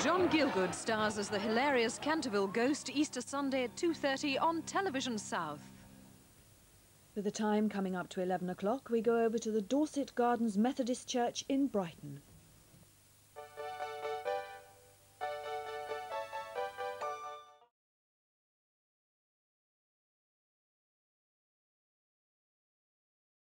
John Gielgud stars as the hilarious Canterville ghost Easter Sunday at 2:30 on Television South. With the time coming up to 11 o'clock, we go over to the Dorset Gardens Methodist Church in Brighton.